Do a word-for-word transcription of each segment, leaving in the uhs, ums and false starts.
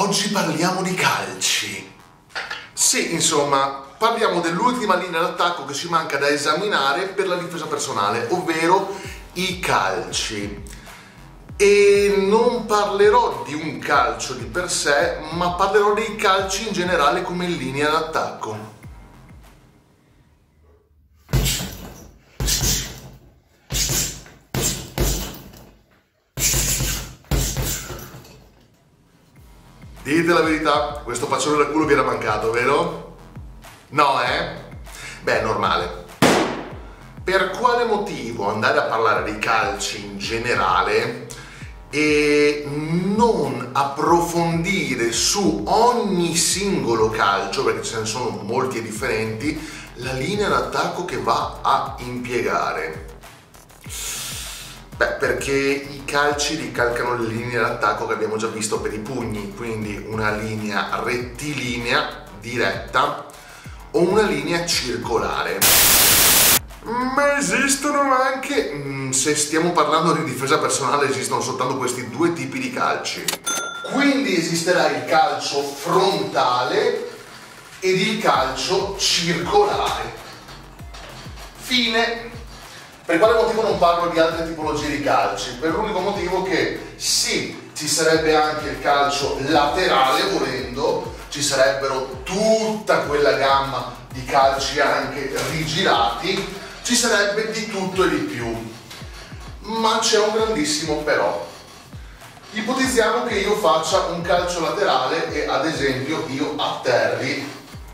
Oggi parliamo di calci. Sì, insomma, parliamo dell'ultima linea d'attacco che ci manca da esaminare per la difesa personale, ovvero i calci. E non parlerò di un calcio di per sé, ma parlerò dei calci in generale come linea d'attacco. Dite la verità, questo faccione da culo vi era mancato, vero? No, eh? Beh, è normale. Per quale motivo andare a parlare dei calci in generale e non approfondire su ogni singolo calcio, perché ce ne sono molti e differenti, la linea d'attacco che va a impiegare? Beh, perché i calci ricalcano le linee d'attacco che abbiamo già visto per i pugni, quindi una linea rettilinea, diretta, o una linea circolare. Ma esistono anche, se stiamo parlando di difesa personale, esistono soltanto questi due tipi di calci. Quindi esisterà il calcio frontale ed il calcio circolare. Fine. Per quale motivo non parlo di altre tipologie di calci? Per l'unico motivo che sì, ci sarebbe anche il calcio laterale, volendo, ci sarebbero tutta quella gamma di calci anche rigirati, ci sarebbe di tutto e di più. Ma c'è un grandissimo però. Ipotizziamo che io faccia un calcio laterale e ad esempio io atterri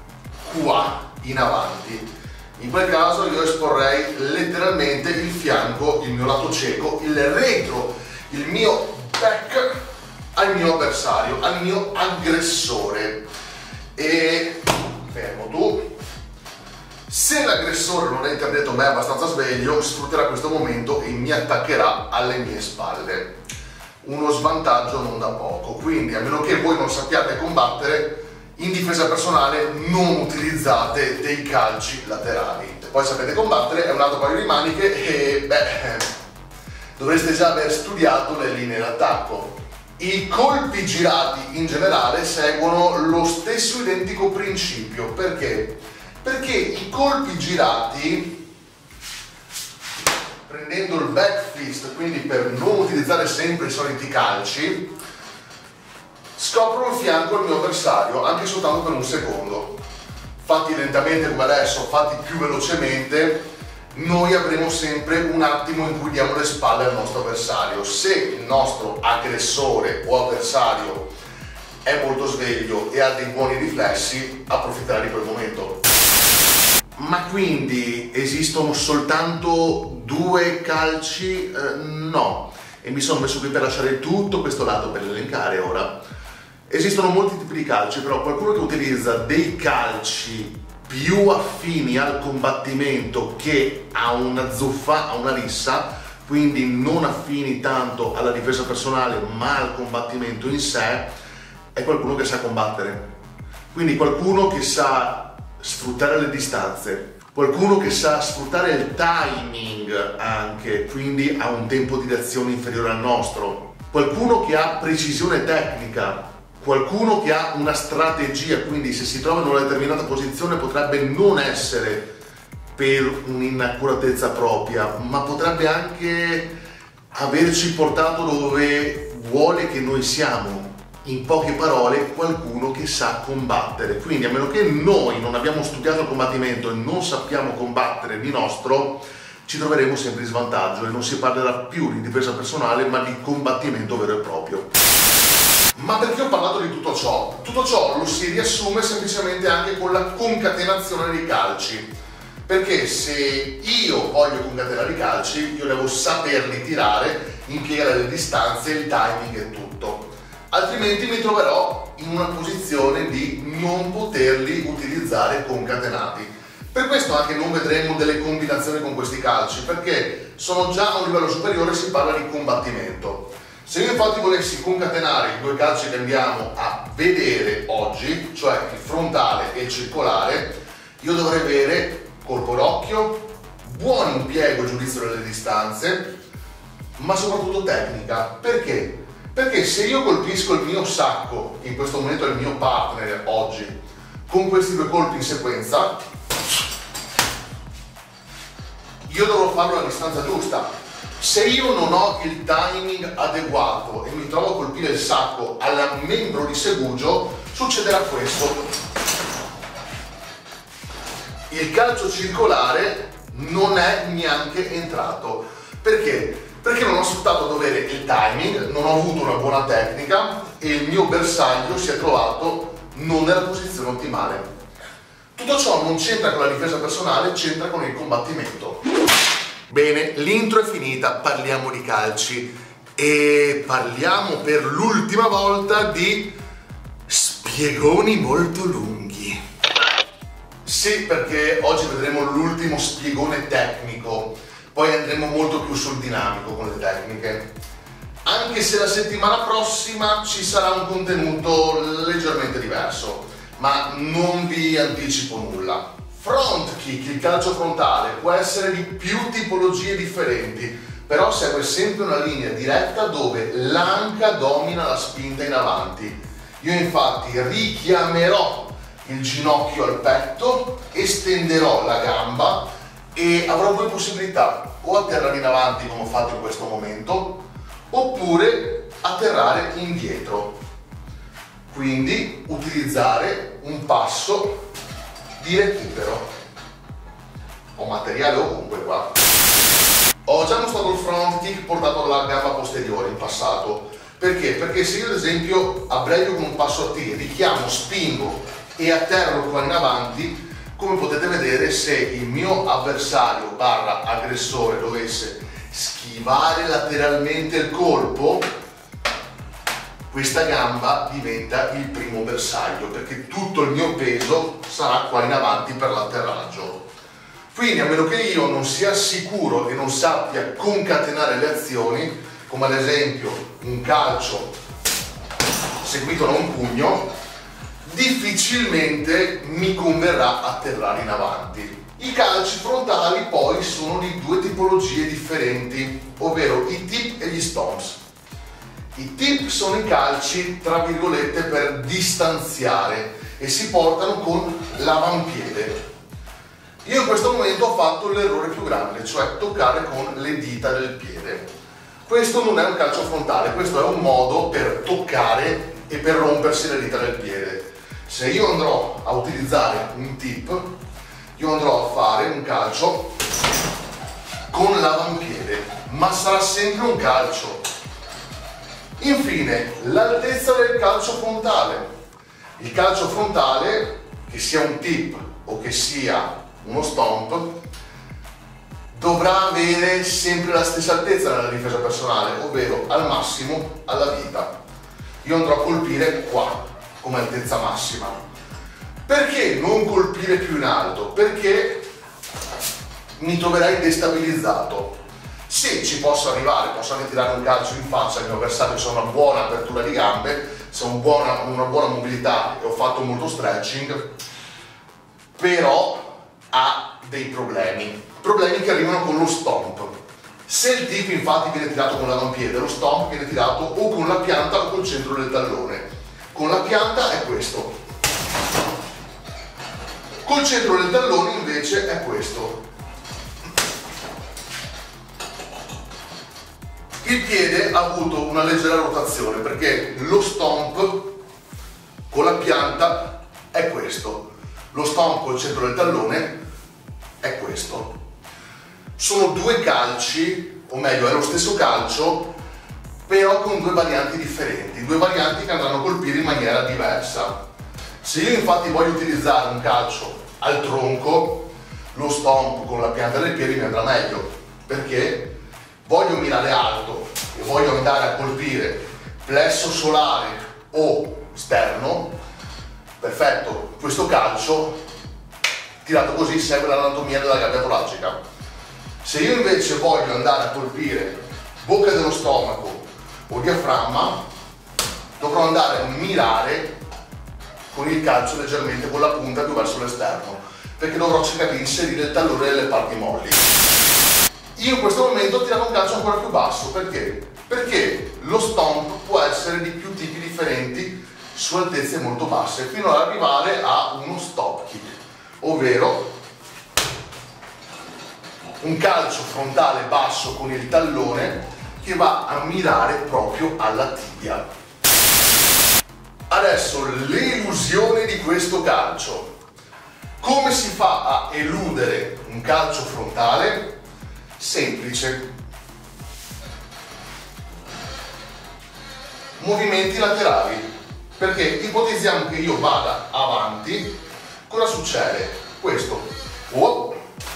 qua in avanti. In quel caso io esporrei letteralmente il fianco, il mio lato cieco, il retro, il mio back al mio avversario, al mio aggressore. E fermo tu. Se l'aggressore non è interdetto me abbastanza sveglio, sfrutterà questo momento e mi attaccherà alle mie spalle. Uno svantaggio non da poco. Quindi, a meno che voi non sappiate combattere, in difesa personale non utilizzate dei calci laterali. Se poi sapete combattere è un altro paio di maniche e beh, dovreste già aver studiato le linee d'attacco. I colpi girati in generale seguono lo stesso identico principio. Perché? Perché i colpi girati, prendendo il back fist, quindi per non utilizzare sempre i soliti calci, scoprono il fianco al mio avversario anche soltanto per un secondo. Fatti lentamente come adesso, fatti più velocemente, noi avremo sempre un attimo in cui diamo le spalle al nostro avversario. Se il nostro aggressore o avversario è molto sveglio e ha dei buoni riflessi, approfitterà di quel momento. Ma quindi esistono soltanto due calci? Eh, no. E mi sono messo qui per lasciare tutto questo lato per elencare ora. Esistono molti tipi di calci, però qualcuno che utilizza dei calci più affini al combattimento che a una zuffa, a una rissa, quindi non affini tanto alla difesa personale ma al combattimento in sé, è qualcuno che sa combattere. Quindi qualcuno che sa sfruttare le distanze, qualcuno che sa sfruttare il timing anche, quindi ha un tempo di reazione inferiore al nostro, qualcuno che ha precisione tecnica, qualcuno che ha una strategia, quindi se si trova in una determinata posizione potrebbe non essere per un'inaccuratezza propria, ma potrebbe anche averci portato dove vuole che noi siamo. In poche parole, qualcuno che sa combattere. Quindi a meno che noi non abbiamo studiato il combattimento e non sappiamo combattere di nostro, ci troveremo sempre in svantaggio e non si parlerà più di difesa personale ma di combattimento vero e proprio. Ma perché ho parlato di tutto ciò? Tutto ciò lo si riassume semplicemente anche con la concatenazione dei calci. Perché se io voglio concatenare i calci, io devo saperli tirare, impiegare le distanze, il timing e tutto. Altrimenti mi troverò in una posizione di non poterli utilizzare concatenati. Per questo anche non vedremo delle combinazioni con questi calci, perché sono già a un livello superiore, si parla di combattimento. Se io infatti volessi concatenare i due calci che andiamo a vedere oggi, cioè il frontale e il circolare, io dovrei avere colpo d'occhio, buon impiego e giudizio delle distanze, ma soprattutto tecnica. Perché? Perché se io colpisco il mio sacco, in questo momento è il mio partner oggi, con questi due colpi in sequenza, io dovrò farlo alla distanza giusta. Se io non ho il timing adeguato e mi trovo a colpire il sacco al membro di segugio, succederà questo. Il calcio circolare non è neanche entrato. Perché? Perché non ho sfruttato a dovere il timing, non ho avuto una buona tecnica e il mio bersaglio si è trovato non nella posizione ottimale. Tutto ciò non c'entra con la difesa personale, c'entra con il combattimento. Bene, l'intro è finita, parliamo di calci e parliamo per l'ultima volta di spiegoni molto lunghi. Sì, perché oggi vedremo l'ultimo spiegone tecnico, poi andremo molto più sul dinamico con le tecniche. Anche se la settimana prossima ci sarà un contenuto leggermente diverso, ma non vi anticipo nulla. Front kick, il calcio frontale, può essere di più tipologie differenti, però segue sempre una linea diretta dove l'anca domina la spinta in avanti. Io infatti richiamerò il ginocchio al petto, estenderò la gamba e avrò due possibilità: o atterrare in avanti come ho fatto in questo momento, oppure atterrare indietro. Quindi utilizzare un passo di recupero. Ho materiale ovunque qua. Ho già mostrato il front kick portato alla gamba posteriore in passato. Perché? Perché se io ad esempio abbrevio con un passo a T, richiamo, spingo e atterro qua in avanti, come potete vedere, se il mio avversario barra aggressore dovesse schivare lateralmente il colpo, questa gamba diventa il primo bersaglio, perché tutto il mio peso sarà qua in avanti per l'atterraggio. Quindi a meno che io non sia sicuro e non sappia concatenare le azioni, come ad esempio un calcio seguito da un pugno, difficilmente mi converrà atterrare in avanti. I calci frontali poi sono di due tipologie differenti, ovvero i tip e gli stomps. I tip sono i calci, tra virgolette, per distanziare e si portano con l'avampiede. Io in questo momento ho fatto l'errore più grande, cioè toccare con le dita del piede. Questo non è un calcio frontale, questo è un modo per toccare e per rompersi le dita del piede. Se io andrò a utilizzare un tip, io andrò a fare un calcio con l'avampiede, ma sarà sempre un calcio. Infine, l'altezza del calcio frontale. Il calcio frontale, che sia un tip o che sia uno stomp, dovrà avere sempre la stessa altezza nella difesa personale, ovvero al massimo alla vita. Io andrò a colpire qua come altezza massima. Perché non colpire più in alto? Perché mi troverai destabilizzato. Sì, ci posso arrivare, posso anche tirare un calcio in faccia al mio avversario se ho una buona apertura di gambe, se ho una buona, una buona mobilità e ho fatto molto stretching, però ha dei problemi, problemi che arrivano con lo stomp. Se il tip infatti viene tirato con l'avampiede, lo stomp viene tirato o con la pianta o col centro del tallone. Con la pianta è questo, col centro del tallone invece è questo. Il piede ha avuto una leggera rotazione perché lo stomp con la pianta è questo, lo stomp col centro del tallone è questo. Sono due calci, o meglio è lo stesso calcio, però con due varianti differenti, due varianti che andranno a colpire in maniera diversa. Se io infatti voglio utilizzare un calcio al tronco, lo stomp con la pianta del piede mi andrà meglio, perché voglio mirare alto e voglio andare a colpire plesso solare o sterno, perfetto, questo calcio tirato così segue l'anatomia della gabbia toracica. Se io invece voglio andare a colpire bocca dello stomaco o diaframma, dovrò andare a mirare con il calcio leggermente con la punta più verso l'esterno, perché dovrò cercare di inserire il tallone nelle parti molli. Io in questo momento ho tirato un calcio ancora più basso, perché? Perché lo stomp può essere di più tipi differenti su altezze molto basse, fino ad arrivare a uno stop kick, ovvero un calcio frontale basso con il tallone che va a mirare proprio alla tibia. Adesso l'elusione di questo calcio. Come si fa a eludere un calcio frontale? Semplice. Movimenti laterali. Perché ipotizziamo che io vada avanti, cosa succede? Questo. Oh.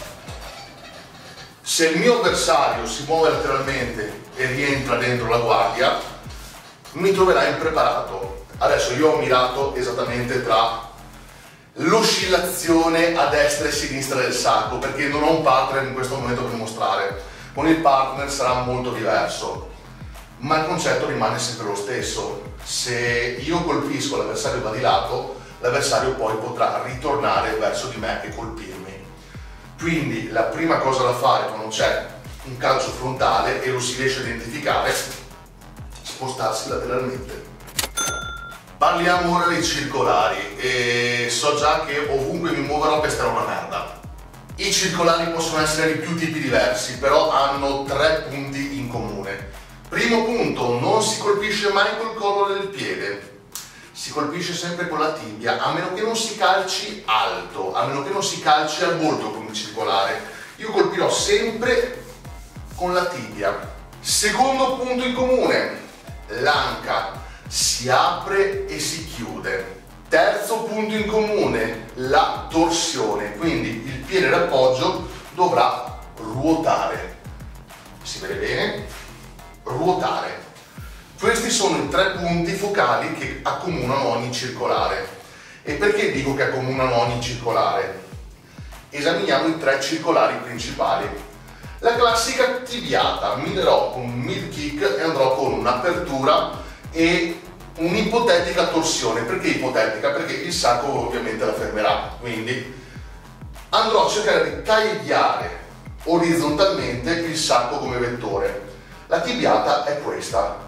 Se il mio avversario si muove lateralmente e rientra dentro la guardia, mi troverà impreparato. Adesso io ho mirato esattamente tra l'oscillazione a destra e sinistra del sacco, perché non ho un partner in questo momento per mostrare. Con il partner sarà molto diverso, ma il concetto rimane sempre lo stesso. Se io colpisco, l'avversario va di lato, l'avversario poi potrà ritornare verso di me e colpirmi. Quindi la prima cosa da fare quando c'è un calcio frontale e lo si riesce a identificare, spostarsi lateralmente. Parliamo ora dei circolari, e so già che ovunque mi muoverò pesterà una merda. I circolari possono essere di più tipi diversi, però hanno tre punti in comune. Primo punto, non si colpisce mai col collo del piede, si colpisce sempre con la tibia, a meno che non si calci alto, a meno che non si calci al volto con il circolare. Io colpirò sempre con la tibia. Secondo punto in comune, l'anca si apre e si chiude. Terzo punto in comune, la torsione, quindi il piede d'appoggio dovrà ruotare. Si vede bene? Ruotare. Questi sono i tre punti focali che accomunano ogni circolare. E perché dico che accomunano ogni circolare? Esaminiamo i tre circolari principali. La classica tibiata, mi darò un mid kick e andrò con un'apertura e un'ipotetica torsione. Perché ipotetica? Perché il sacco ovviamente la fermerà, quindi andrò a cercare di tagliare orizzontalmente il sacco come vettore. La tibiata è questa.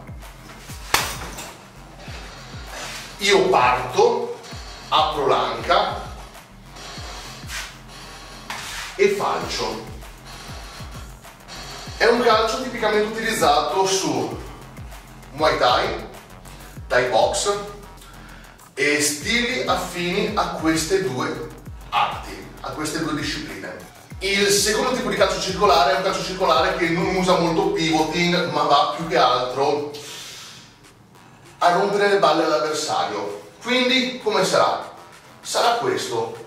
Io parto, apro l'anca e falcio. È un calcio tipicamente utilizzato su Muay Thai, Thai Box e stili affini a queste due arti, a queste due discipline. Il secondo tipo di calcio circolare è un calcio circolare che non usa molto pivoting, ma va più che altro a rompere le balle all'avversario. Quindi come sarà? Sarà questo,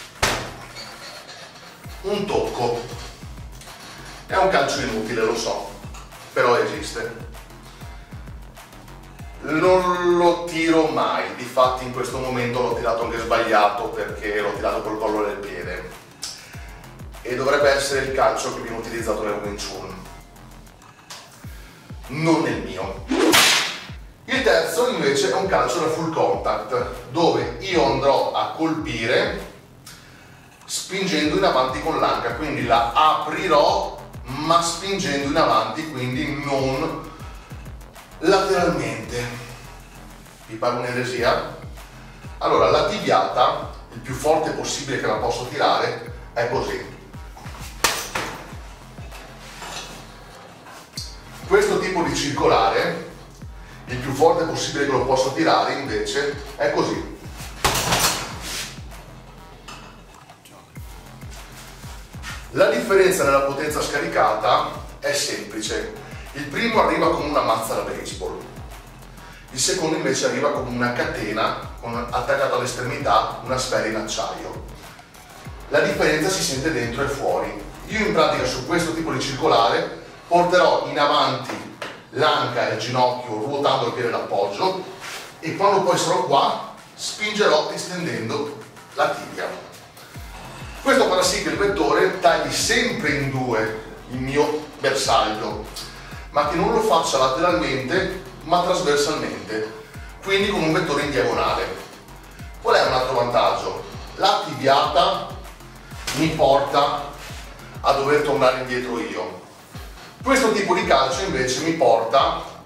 un tocco. È un calcio inutile, lo so, però esiste. Non lo tiro mai, difatti in questo momento l'ho tirato anche sbagliato perché l'ho tirato col collo del piede. E dovrebbe essere il calcio che viene utilizzato nel Wing Chun, non nel mio. Il terzo invece è un calcio da full contact, dove io andrò a colpire spingendo in avanti con l'anca, quindi la aprirò ma spingendo in avanti, quindi non lateralmente. Vi pare un'eresia? Allora, la tibiata, il più forte possibile che la posso tirare, è così. Questo tipo di circolare, il più forte possibile che lo posso tirare invece è così. La differenza nella potenza scaricata è semplice. Il primo arriva come una mazza da baseball, il secondo invece arriva come una catena con attaccata all'estremità una sfera in acciaio. La differenza si sente dentro e fuori. Io in pratica su questo tipo di circolare porterò in avanti l'anca e il ginocchio ruotando il piede d'appoggio e quando poi sarò qua spingerò estendendo la tibia. Questo farà sì che il vettore tagli sempre in due il mio bersaglio, ma che non lo faccia lateralmente ma trasversalmente, quindi con un vettore in diagonale. Qual è un altro vantaggio? La tibiata mi porta a dover tornare indietro io. Questo tipo di calcio invece mi porta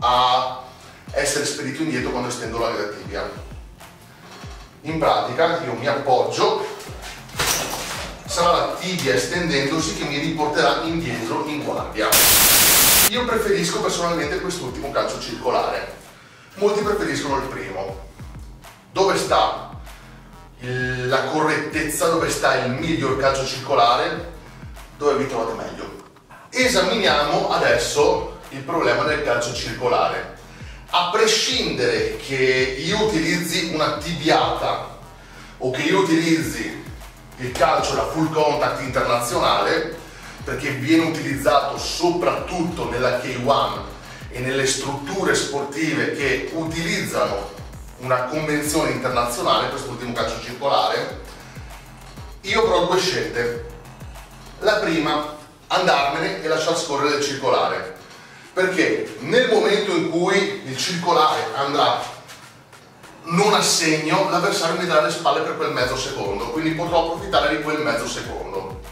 a essere spedito indietro quando estendo la tibia. In pratica io mi appoggio, sarà la tibia estendendosi che mi riporterà indietro in guardia. Io preferisco personalmente quest'ultimo calcio circolare, molti preferiscono il primo. Dove sta il, la correttezza, dove sta il miglior calcio circolare? Dove vi trovate meglio. Esaminiamo adesso il problema del calcio circolare. A prescindere che io utilizzi una tibiata o che io utilizzi il calcio da full contact internazionale, perché viene utilizzato soprattutto nella K uno e nelle strutture sportive che utilizzano una convenzione internazionale, quest'ultimo calcio circolare, io avrò due scelte. La prima, andarmene e lasciar scorrere il circolare, perché nel momento in cui il circolare andrà non a segno, l'avversario mi darà le spalle per quel mezzo secondo, quindi potrò approfittare di quel mezzo secondo.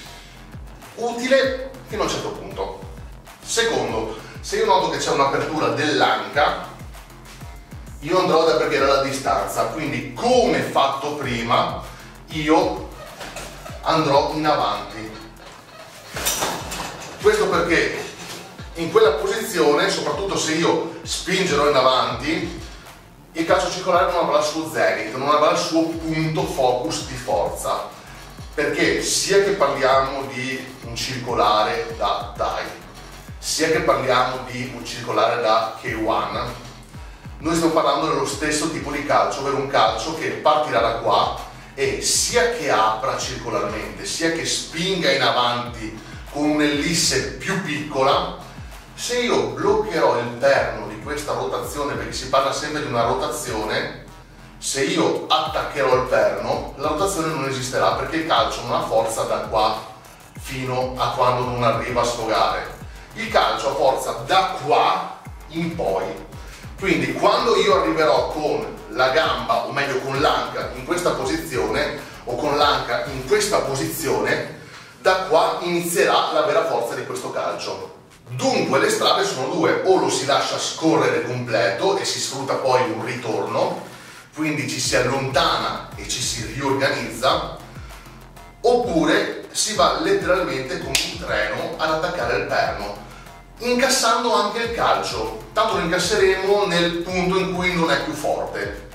Utile fino a un certo punto. Secondo, se io noto che c'è un'apertura dell'anca, io andrò ad abbreviare la distanza, quindi come fatto prima io andrò in avanti. Questo perché in quella posizione, soprattutto se io spingerò in avanti, il calcio circolare non avrà il suo zenith, non avrà il suo punto focus di forza, perché sia che parliamo di un circolare da Thai, sia che parliamo di un circolare da K uno, noi stiamo parlando dello stesso tipo di calcio, ovvero un calcio che partirà da qua e sia che apra circolarmente, sia che spinga in avanti con un'ellisse più piccola, se io bloccherò il perno di questa rotazione, perché si parla sempre di una rotazione, se io attaccherò il perno, la rotazione non esisterà, perché il calcio non ha forza da qua fino a quando non arriva a sfogare. Il calcio ha forza da qua in poi. Quindi quando io arriverò con la gamba, o meglio con l'anca in questa posizione, o con l'anca in questa posizione, da qua inizierà la vera forza di questo calcio. Dunque le strade sono due: o lo si lascia scorrere completo e si sfrutta poi un ritorno, quindi ci si allontana e ci si riorganizza, oppure si va letteralmente come un treno ad attaccare il perno, incassando anche il calcio, tanto lo incasseremo nel punto in cui non è più forte.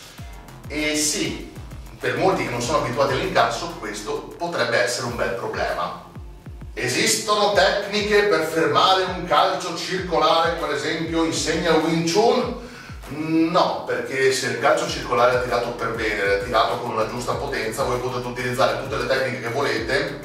E sì, per molti che non sono abituati all'incasso questo potrebbe essere un bel problema. Esistono tecniche per fermare un calcio circolare, per esempio insegna Wing Chun? No, perché se il calcio circolare è tirato per bene, è tirato con una giusta potenza, voi potete utilizzare tutte le tecniche che volete.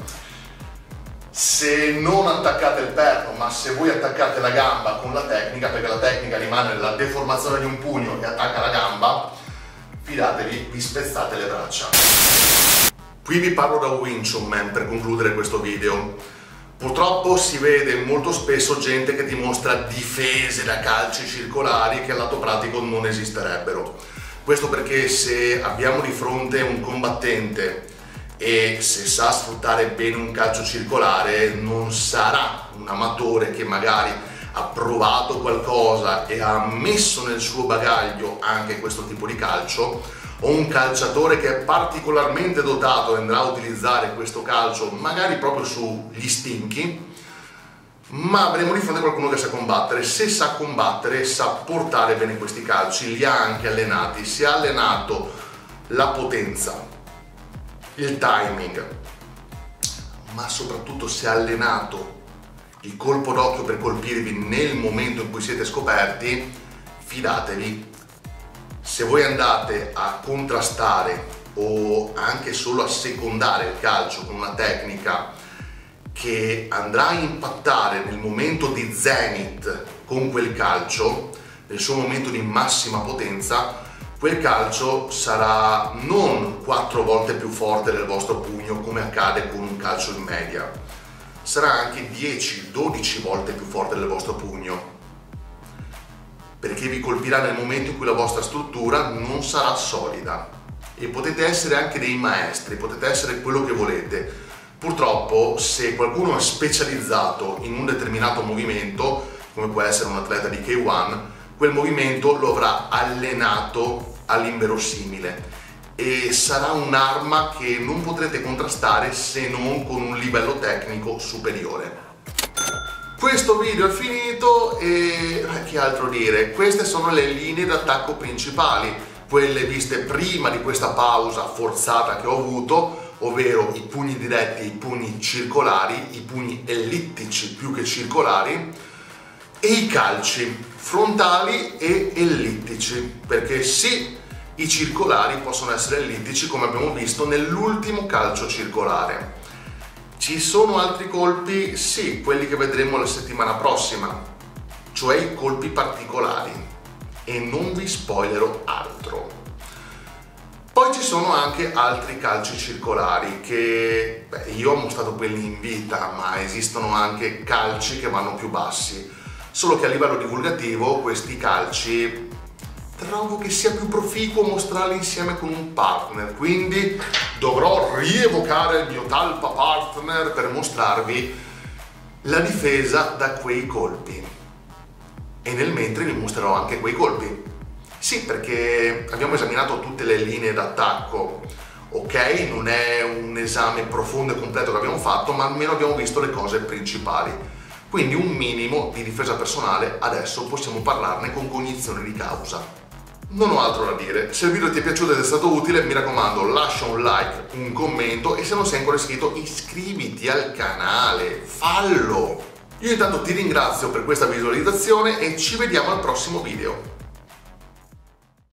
Se non attaccate il perno, ma se voi attaccate la gamba con la tecnica, perché la tecnica rimane nella deformazione di un pugno che attacca la gamba, fidatevi, vi spezzate le braccia. Qui vi parlo da Wing Chun Man per concludere questo video. Purtroppo si vede molto spesso gente che dimostra difese da calci circolari che al lato pratico non esisterebbero. Questo perché se abbiamo di fronte un combattente e se sa sfruttare bene un calcio circolare, non sarà un amatore che magari ha provato qualcosa e ha messo nel suo bagaglio anche questo tipo di calcio, o un calciatore che è particolarmente dotato e andrà a utilizzare questo calcio magari proprio sugli stinchi, ma avremo di fronte a qualcuno che sa combattere. Se sa combattere, sa portare bene questi calci, li ha anche allenati, si è allenato la potenza, il timing, ma soprattutto si è allenato il colpo d'occhio per colpirvi nel momento in cui siete scoperti, fidatevi. Se voi andate a contrastare o anche solo a secondare il calcio con una tecnica che andrà a impattare nel momento di zenith con quel calcio, nel suo momento di massima potenza, quel calcio sarà non quattro volte più forte del vostro pugno come accade con un calcio in media, sarà anche dieci dodici volte più forte del vostro pugno, perché vi colpirà nel momento in cui la vostra struttura non sarà solida. E potete essere anche dei maestri, potete essere quello che volete. Purtroppo, se qualcuno è specializzato in un determinato movimento, come può essere un atleta di K uno, quel movimento lo avrà allenato all'inverosimile e sarà un'arma che non potrete contrastare se non con un livello tecnico superiore. Questo video è finito e che altro dire? Queste sono le linee d'attacco principali, quelle viste prima di questa pausa forzata che ho avuto, ovvero i pugni diretti e i pugni circolari, i pugni ellittici più che circolari, e i calci frontali e ellittici, perché sì, i circolari possono essere ellittici come abbiamo visto nell'ultimo calcio circolare. Ci sono altri colpi? Sì, quelli che vedremo la settimana prossima, cioè i colpi particolari, e non vi spoilerò altro. Poi ci sono anche altri calci circolari che beh, io ho mostrato quelli in vita, ma esistono anche calci che vanno più bassi, solo che a livello divulgativo questi calci trovo che sia più proficuo mostrarli insieme con un partner, quindi dovrò rievocare il mio talpa partner per mostrarvi la difesa da quei colpi, e nel mentre vi mostrerò anche quei colpi. Sì, perché abbiamo esaminato tutte le linee d'attacco, ok? Non è un esame profondo e completo che abbiamo fatto, ma almeno abbiamo visto le cose principali. Quindi un minimo di difesa personale adesso possiamo parlarne con cognizione di causa. Non ho altro da dire, se il video ti è piaciuto ed è stato utile, mi raccomando, lascia un like, un commento, e se non sei ancora iscritto iscriviti al canale, fallo! Io intanto ti ringrazio per questa visualizzazione e ci vediamo al prossimo video.